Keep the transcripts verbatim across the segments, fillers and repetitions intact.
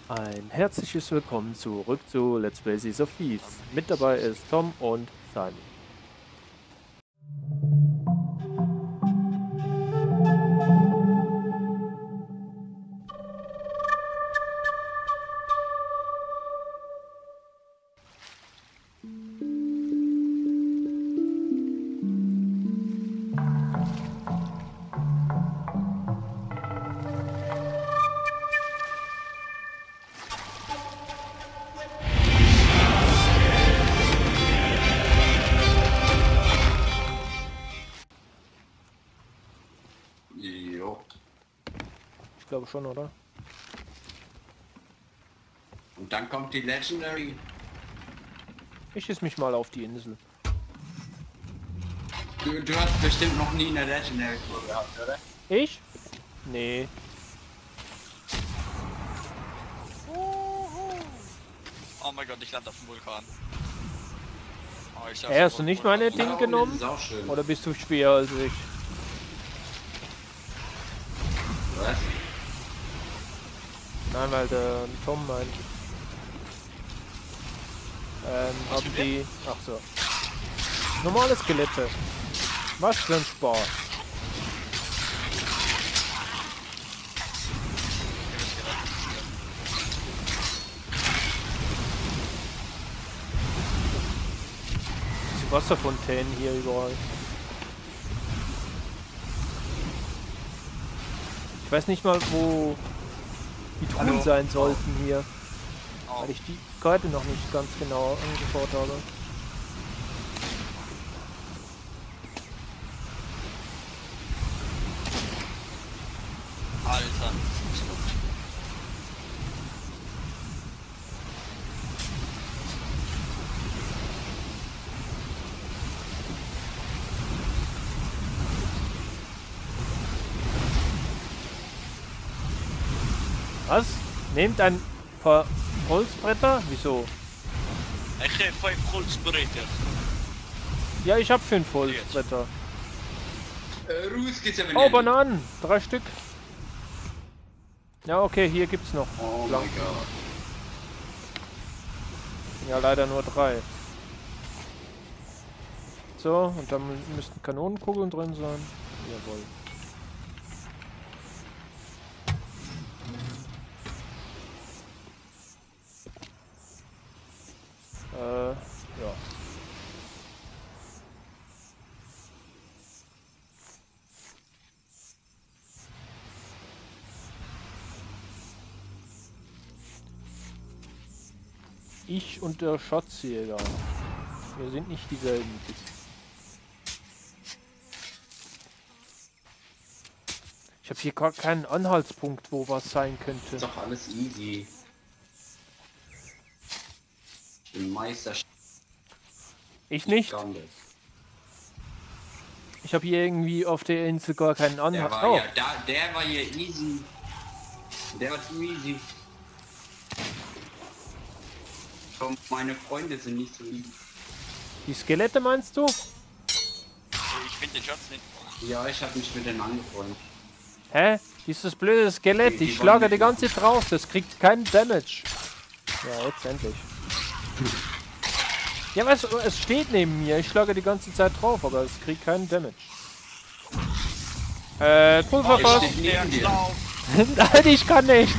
Ein herzliches Willkommen zurück zu Let's Play Seas of Thieves. Mit dabei ist Tom und Simon. Jo. Ich glaube schon, oder? Und dann kommt die Legendary. Ich schieß mich mal auf die Insel. Du, du hast bestimmt noch nie eine Legendary Tour gehabt, oder? Ich? Nee. Oh mein Gott, ich lande auf dem Vulkan. Oh, ich Hey, hast du nicht meine Ding Ja, genommen? das ist auch schön. Oder bist du schwerer als ich? Was? Nein, weil der Tom meint. Ähm, Was haben mit die. Ach so. Normale Skelette. Was für ein Spaß. Diese Wasserfontänen hier überall. Ich weiß nicht mal, wo die Truhen Hallo. sein sollten hier, Oh, weil ich die Karte noch nicht ganz genau angeschaut habe. Alter. Was? Nehmt ein paar Holzbretter? Wieso? Ich heb fünf Holzbretter. Ja, ich habe fünf Holzbretter. Äh, Ruß geht's aber Oh, nicht. Bananen! Drei Stück. Ja, okay, hier gibt's noch. Oh Lang. mein Gott. Ja, leider nur drei. So, und dann mü- müssten Kanonenkugeln drin sein. Jawohl. Äh, ja. Ich und der Schatzjäger. Wir sind nicht dieselben. Ich habe hier gar keinen Anhaltspunkt, wo was sein könnte. Ist doch alles easy. Ich bin Meister. Ich nicht. Ich habe hier irgendwie auf der Insel gar keinen Der Anhalt. war Oh, ja, da, der war hier easy. Der war zu easy. Komm, meine Freunde sind nicht so easy. die Skelette meinst du? Ich finde den Schatz nicht. Ja, ich habe mich mit denen angefreundet. Hä? Dieses blöde Skelett, Die- die ich schlage wollen die ganze Zeit drauf, das kriegt keinen Damage. Ja, jetzt endlich. Ja, weißt du, es steht neben mir, ich schlage die ganze Zeit drauf, aber es kriegt keinen Damage. Äh, Pulverfass. steht neben Der dir. Schlauch. Nein, ich kann nicht.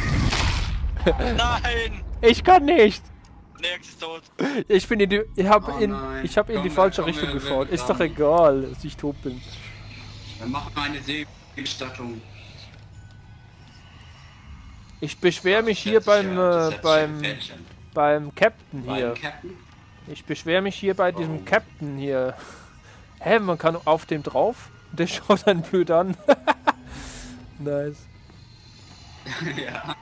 Nein! Ich kann nicht. Nerx ist tot. Ich bin in die, ich habe Oh in, nein. ich habe in die Komm, falsche komm, Richtung wir- wir gefahren. Ist doch graben. egal, dass ich tot bin. Dann machen wir eine Seebestattung. Ich beschwere mich hier Das ist beim, ja- das äh, ist ja beim, Pferdchen. beim Captain Beim hier. Captain? Ich beschwere mich hier bei diesem Oh. Captain hier. Hä, man kann auf dem drauf? Der schaut einen blöd an. Nice. Ja.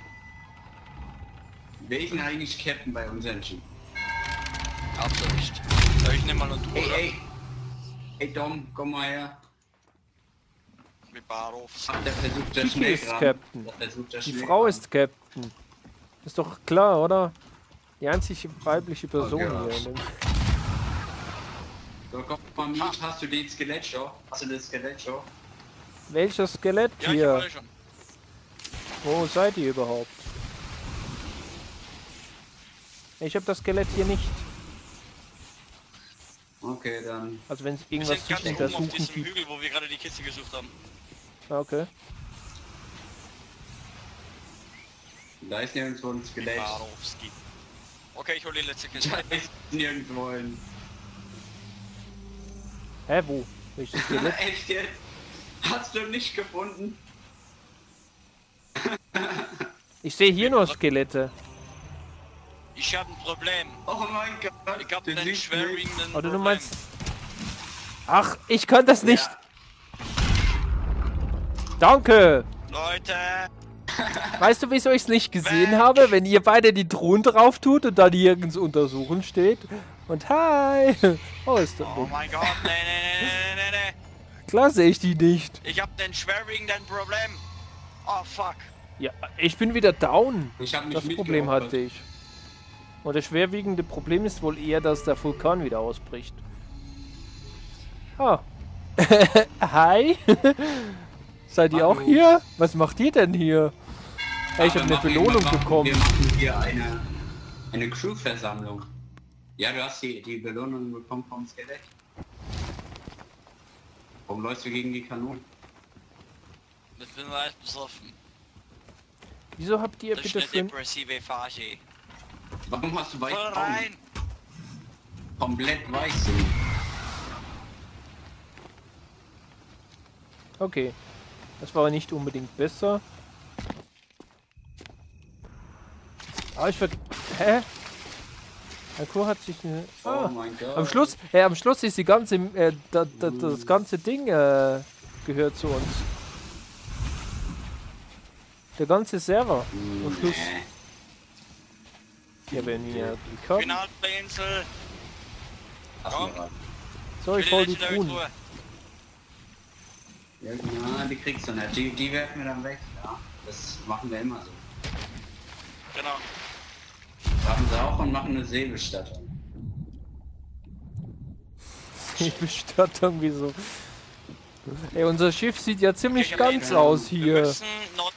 Wer ist denn eigentlich Captain bei uns Menschen? Absolut. Soll ich nicht mal noch tun, Ey, oder? ey. Ey Dom, komm mal her. Mit Barhof. Ach, der versucht der Kiki ist Schnellkram. Captain. Der versucht der Die Schnellkram. Frau ist Captain. Ist doch klar, oder? Die einzige weibliche Person Oh, ja. hier. In dem So, komm mal mit, hast du den Skelettshow? Hast du den Skelettshow? Welches Skelett Ja, ich hier? hab alle schon. Wo seid ihr überhaupt? Ich habe das Skelett hier nicht. Okay, dann. Also wenn es Wir irgendwas sind sich gerade oben auf untersuchen diesem gibt. Hügel, wo wir gerade die Kiste gesucht haben. Ah, okay. Da ist nirgendwo ein Skelett. Barowski. Okay, ich hole die letzte Kiste. Da ist nirgendwo ein. Hä, wo? Welches Skelett? Echt jetzt? Hast du nicht gefunden? Ich sehe hier nur Skelette. Ich habe ein Problem. Oh mein Gott. Ich habe du einen siehst schwerwiegenden Oder du Problem. meinst... Ach, ich kann das nicht. Ja. Danke. Leute! Weißt du, wieso ich es nicht gesehen Weg. habe? Wenn ihr beide die Truhen drauf tut und da nirgends untersuchen steht. Und hi. Oh, ist das Oh mein Gott, nee, nee, nee, nee, nee, nee. Klar sehe ich die nicht. Ich habe den schwerwiegenden Problem. Oh fuck. Ja, ich bin wieder down. Ich hab nicht Das Problem mitgeopfert. hatte ich. Und das schwerwiegende Problem ist wohl eher, dass der Vulkan wieder ausbricht. Ah. Hi. Seid ihr auch Hallo. hier? Was macht ihr denn hier? Hey, ich Aber habe eine machen wir- Belohnung machen- bekommen. Wir machen hier eine, eine Crew-Versammlung. Ja, du hast die, die Belohnung bekommen vom Skelett. Warum läufst du gegen die Kanonen? Ich bin leicht besoffen. Wieso habt ihr Das ist bitte eine schön... depressive Phase. Warum hast du weiße Voll Augen? rein! Komplett weiß sind. Okay. Das war nicht unbedingt besser. Aber ich ver... Hä? Der Kur hat sich... Eine... Oh Ah. mein Gott. Am Schluss, äh, am Schluss ist die ganze, äh, da, da, das ganze Ding äh, gehört zu uns. Der ganze Server. Am Schluss. Nee. Ja, wenn wir kommen. Finalinsel! Ach, Komm. ja. So, ich hol die Truhen. Ja, na, die kriegst du nicht. Die, die werfen wir dann weg. Ja? Das machen wir immer so. Genau. Machen sie auch und machen eine Seebestattung. Die Bestattung, wieso? Ey, unser Schiff sieht ja ziemlich Okay, ganz aber- aus Wir hier. müssen Nord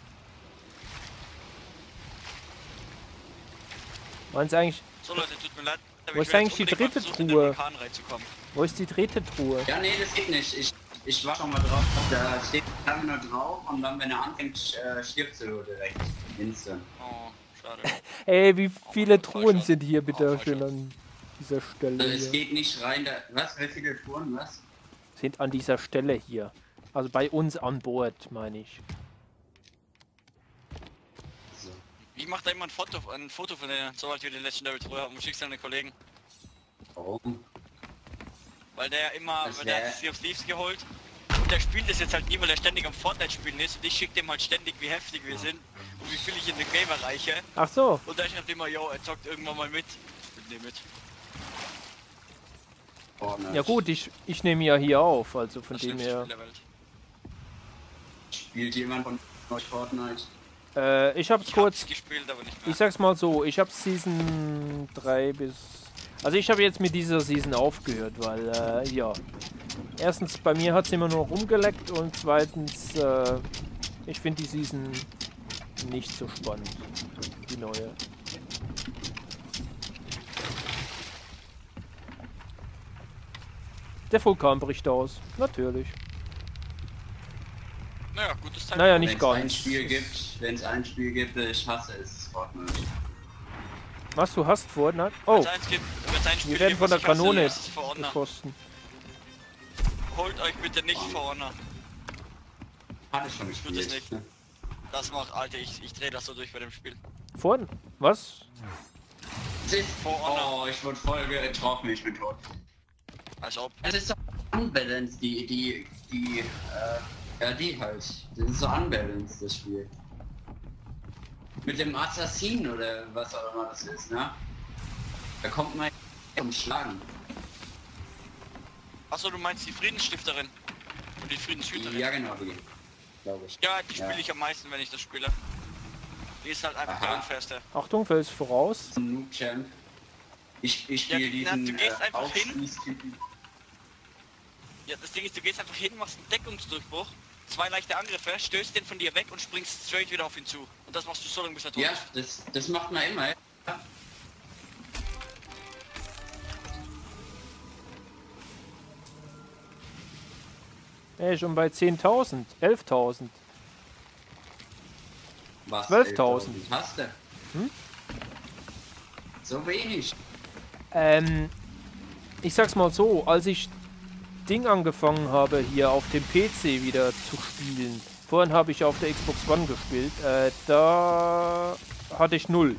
Meinst du eigentlich, so Leute, tut mir leid. aber Wo ich ist will eigentlich jetzt die unbedingt dritte mal versuchen, in den Truhe? Vulkan reinzukommen. wo ist die dritte Truhe? Ja, nee, das geht nicht. Ich, ich war schon mal drauf. Da steht lange nur drauf und dann, wenn er anfängt, äh, stirbst du direkt. Instant. Oh, schade. Ey, wie viele voll Truhen schade. sind hier bitte Oh, voll schön schade. an dieser Stelle Also, es hier? geht nicht rein. Da, was? Wie viele Touren? Was? Sind an dieser Stelle hier. Also bei uns an Bord, meine ich. So. Ich mach da immer ein Foto, ein Foto von denen, sobald wir den Legendary Truhe haben und schick's deine Kollegen. Warum? Weil der immer, Das weil der wär- hat Sea of Thieves geholt. Und der spielt das jetzt halt nie, weil er ständig am Fortnite spielen ist. Und ich schick dem halt ständig, wie heftig wir sind und wie viel ich in den Game erreiche. Ach so. Und der schreibt immer, yo, er zockt irgendwann mal mit. Ich nehme mit. Fortnite. Ja gut, ich, ich nehme ja hier auf, also von Das dem schlimmste her. Spiel der Welt. Spielt jemand von euch Fortnite? Äh, ich hab's Ich kurz, hab's gespielt, aber nicht mehr. ich sag's mal so, ich hab Season drei bis... Also ich habe jetzt mit dieser Season aufgehört, weil, äh, ja. Erstens, bei mir hat's immer nur rumgeleckt und zweitens, äh, ich finde die Season nicht so spannend, die neue. Der Vulkan bricht aus, natürlich. Naja, gutes Teil. Naja, Wenn nicht es ein ganz. Spiel gibt, wenn es ein Spiel gibt, das ich hasse, ist es Fortnite. Was, du hast Fortnite? Oh, Wenn's eins gibt, wenn's ein Spiel wir werden gibt, von der was ich hasse, Kanone ist es For Honor. geschossen. Holt euch bitte nicht For Honor. Hatte ich schon tut gespielt. es nicht. Ne? Das macht, Alter, ich, ich drehe das so durch bei dem Spiel. Vor... Was? Es ist, For Honor. oh, ich wurde voll getroffen, ich bin tot. Als ob. Es ist so unbalanced, die, die, die, äh, ja, die halt. Das ist so unbalanced, das Spiel. Mit dem Assassin oder was auch immer das ist, ne? Da kommt man zum Schlagen. Achso, du meinst die Friedensstifterin. Und die Friedenshüterin. Ja, genau, die. Glaube ich. Ja, die Ja. spiele ich am meisten, wenn ich das spiele. Die ist halt einfach Aha. der unfairste. Achtung, fällst voraus. Ein Noob-Champ. Ich, ich Ja, spiele na, diesen du gehst äh, einfach hin. Aufschließtypen. Ja, das Ding ist, du gehst einfach hin, machst einen Deckungsdurchbruch, zwei leichte Angriffe, stößt den von dir weg und springst straight wieder auf ihn zu. Und das machst du so lange, bis er tot Ja, ist. das, das macht man immer. Ja. Ey, schon bei zehntausend, elftausend. Was? zwölftausend. Hast du? Hm? So wenig. Ähm, ich sag's mal so, als ich Ding angefangen habe, hier auf dem P C wieder zu spielen, vorhin habe ich auf der Xbox One gespielt, äh, da hatte ich null.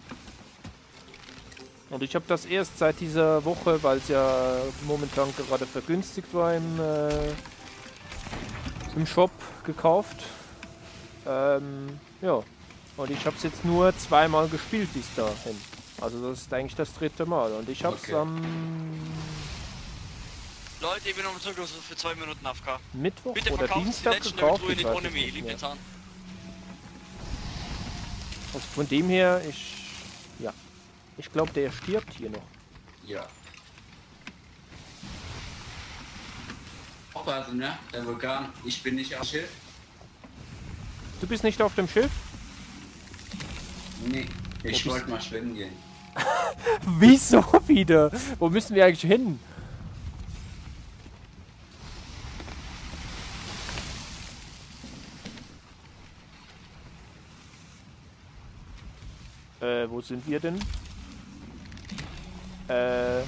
Und ich habe das erst seit dieser Woche, weil es ja momentan gerade vergünstigt war im, äh, im Shop gekauft. Ähm, ja. Und ich habe es jetzt nur zweimal gespielt bis dahin. Also das ist eigentlich das dritte Mal. Und ich habe es Okay. am Leute, ich bin um zurück für zwei Minuten A F K. Mittwoch Bitte oder verkaufen Sie die Dienstag letzten gekauft. Truhe Ich nicht weiß ohne es mich, nicht liebe mehr. Zahn. Also von dem her, ich... Ja. Ich glaube, der stirbt hier noch. Ja. Aufpassen, ne? Der Vulkan. Ich bin nicht auf Schiff. Du bist nicht auf dem Schiff? Nee. Ich bist wollte mal schwimmen gehen. Wieso wieder? Wo müssen wir eigentlich hin? Äh, wo sind wir denn? Äh...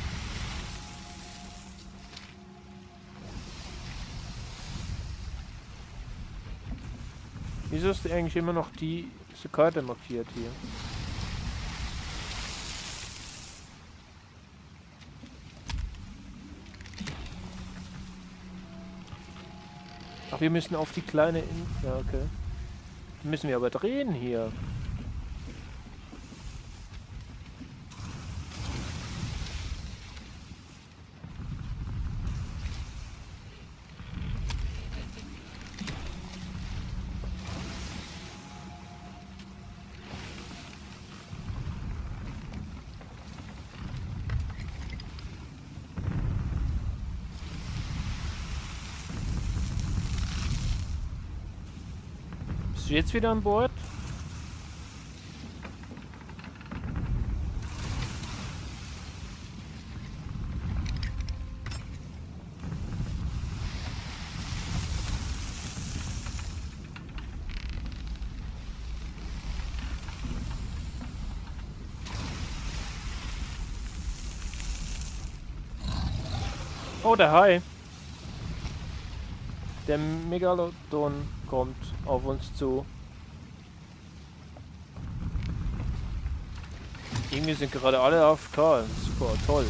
Wieso ist eigentlich immer noch die diese Karte markiert hier? Ach, wir müssen auf die kleine In ja, okay. Müssen wir aber drehen hier. Bist du jetzt wieder an Bord? Oh, der Hai. Der Megalodon kommt auf uns zu. Irgendwie sind gerade alle A F K. Super, toll.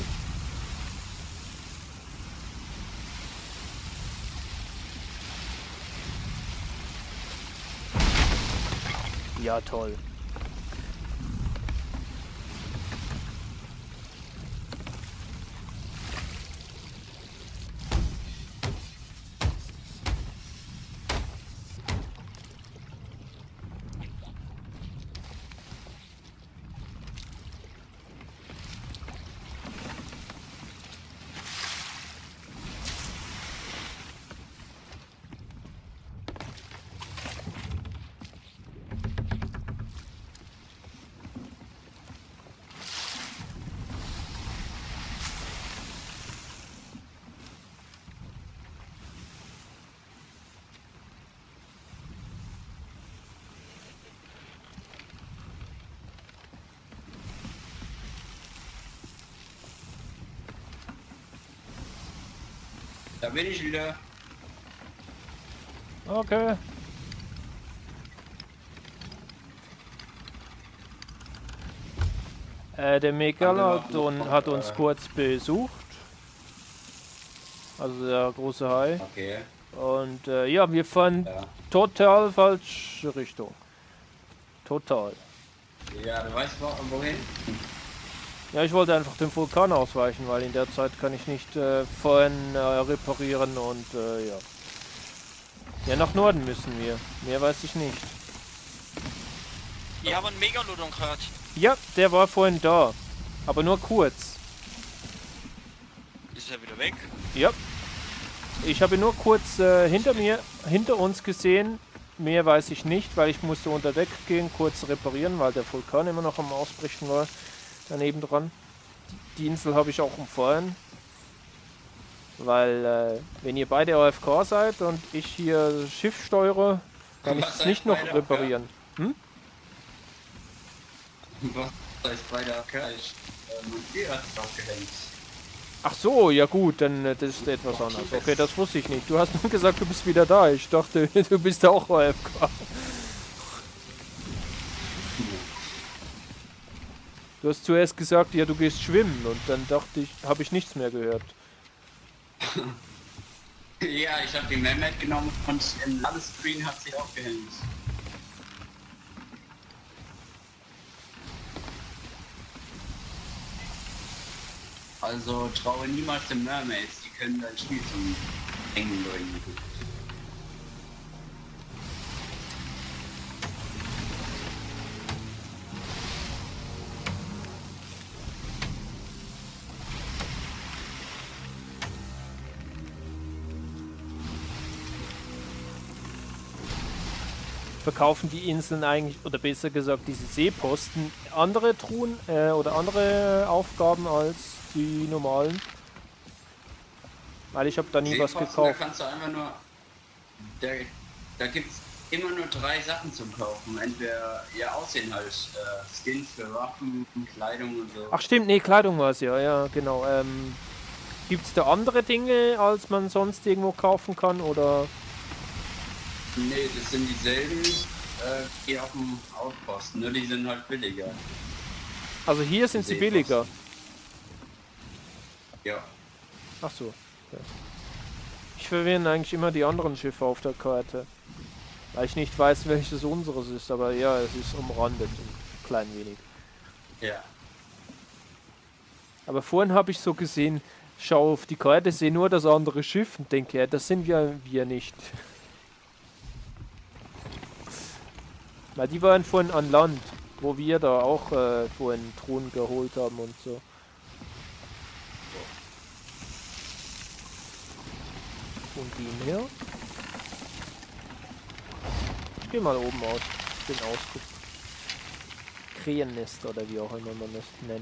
Ja, toll. Da bin ich wieder. Okay. Äh, der Megalodon hat uns kurz besucht. Also der große Hai. Okay. Und äh, ja, wir fahren Ja. total falsche Richtung. Total. Ja, du weißt wo- wohin? Ja, ich wollte einfach dem Vulkan ausweichen, weil in der Zeit kann ich nicht äh, vorhin äh, reparieren und äh, ja. Ja, nach Norden müssen wir. Mehr weiß ich nicht. Ich habe einen Megalodon gehört. Ja, der war vorhin da. Aber nur kurz. Ist er wieder weg? Ja. Ich habe ihn nur kurz äh, hinter mir, hinter uns gesehen. Mehr weiß ich nicht, weil ich musste unter Deck gehen, kurz reparieren, weil der Vulkan immer noch am Ausbrechen war. Daneben dran. Die Insel habe ich auch umfahren. Weil, äh, wenn ihr beide A F K seid und ich hier Schiff steuere, kann ich es nicht noch reparieren. Hm? Was heißt bei der K? Ich äh, hat es aufgehängt. Ach so, ja gut, dann äh, das ist etwas anderes. Okay, das wusste ich nicht. Du hast nur gesagt, du bist wieder da. Ich dachte, du bist auch A F K. Du hast zuerst gesagt, ja, du gehst schwimmen und dann dachte ich, habe ich nichts mehr gehört. Ja, ich habe die Mehmet genommen und im Ladescreen hat sie aufgehängt. Also traue niemals den Mermaids, die können dein Spiel zum Hängen bringen. Verkaufen die Inseln eigentlich, oder besser gesagt diese Seeposten, andere Truhen äh, oder andere Aufgaben als die normalen? Weil ich habe da nie was gekauft. Da kannst du einfach nur, da, da gibt es immer nur drei Sachen zum Kaufen. Entweder ihr Aussehen halt, äh, Skins für Waffen, Kleidung und so. Ach stimmt, nee, Kleidung war es ja, ja genau. Ähm, gibt es da andere Dinge, als man sonst irgendwo kaufen kann, oder? Nee, das sind dieselben, äh, die auf dem Outposten, nur die sind halt billiger. Also hier sind sie billiger? Ja. Ach so. Ja. Ich verwende eigentlich immer die anderen Schiffe auf der Karte. Weil ich nicht weiß, welches unseres ist, aber ja, es ist umrandet, ein klein wenig. Ja. Aber vorhin habe ich so gesehen, schau auf die Karte, sehe nur das andere Schiff und denke, ja, das sind wir, wir nicht. Weil die waren vorhin an Land, wo wir da auch äh, vorhin Truhen geholt haben und so. Von dem her. Ich geh mal oben aus, den Ausguck. Krähennest oder wie auch immer man das nennt.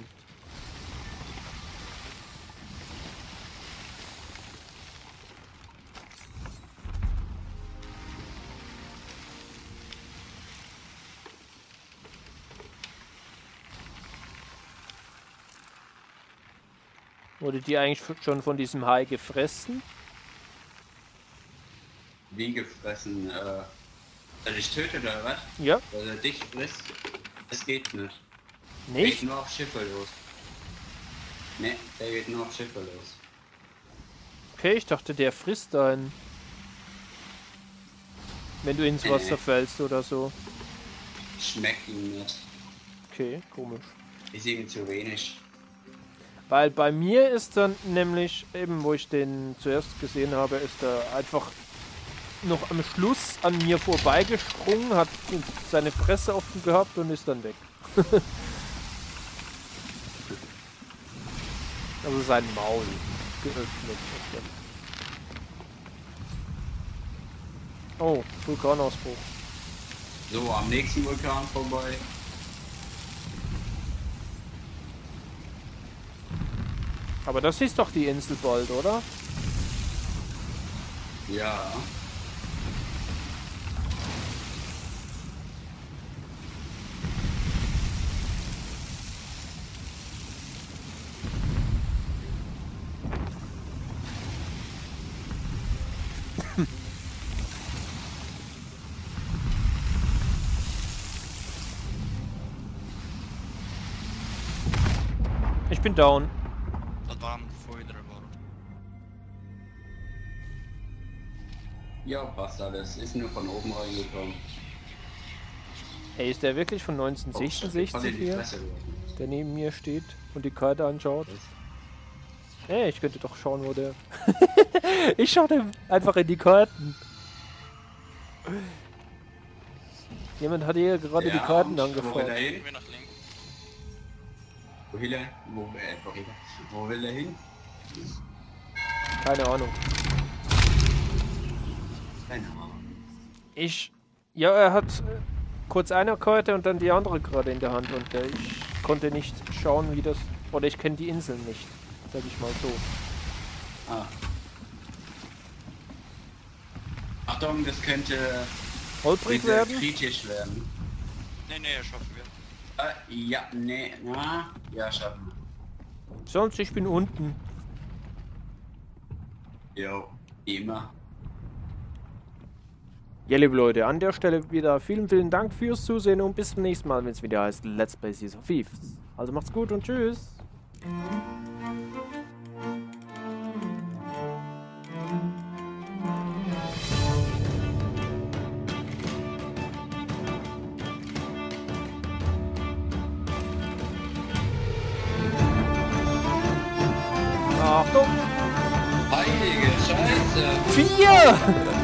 Wurde die eigentlich schon von diesem Hai gefressen? Wie gefressen? Äh, er dich tötet oder was? Ja. Oder dich frisst? Das geht nicht. Nicht? Der geht nur auf Schiffe los. Ne, der geht nur auf Schiffe los. Okay, ich dachte, der frisst einen. Wenn du ins Wasser Nee. fällst oder so. Schmeckt ihm nicht. Okay, komisch. Ist ihm zu wenig. Weil bei mir ist dann nämlich, eben wo ich den zuerst gesehen habe, ist er einfach noch am Schluss an mir vorbeigesprungen, hat seine Fresse offen gehabt und ist dann weg. Also sein Maul geöffnet. Oh, Vulkanausbruch. So, am nächsten Vulkan vorbei. Aber das ist doch die Insel bald, oder? Ja. Ich bin down. Dat waren vorher war. Ja, passt alles. Ist nur von oben reingekommen. Hey, ist der wirklich von neunzehnhundertsechsundsechzig hier, der neben mir steht und die Karte anschaut? Hey, ich könnte doch schauen, wo der... Ich schaue dem einfach in die Karten. Jemand hat hier gerade Ja, die Karten und wo will angefragt. er hin? Gehen wir nach links. Wo will er? Wo, äh, wo will er? Wo will er hin? Keine Ahnung. Keine Ahnung. Ich... Ja, er hat äh, kurz eine Karte und dann die andere gerade in der Hand und äh, ich konnte nicht schauen, wie das... Oder ich kenne die Inseln nicht, sag ich mal so. Ah. Achtung, das könnte Holprig sehr werden? kritisch werden. Nee, nee, schaffen wir. Äh, ja, nee, na, ja, schaffen Sonst, ich bin unten. wir. Jo, immer. Ja, liebe Leute, an der Stelle wieder vielen, vielen Dank fürs Zusehen und bis zum nächsten Mal, wenn es wieder heißt Let's Play Seas of Thieves. Also macht's gut und tschüss. Achtung! Heilige Scheiße! Vier!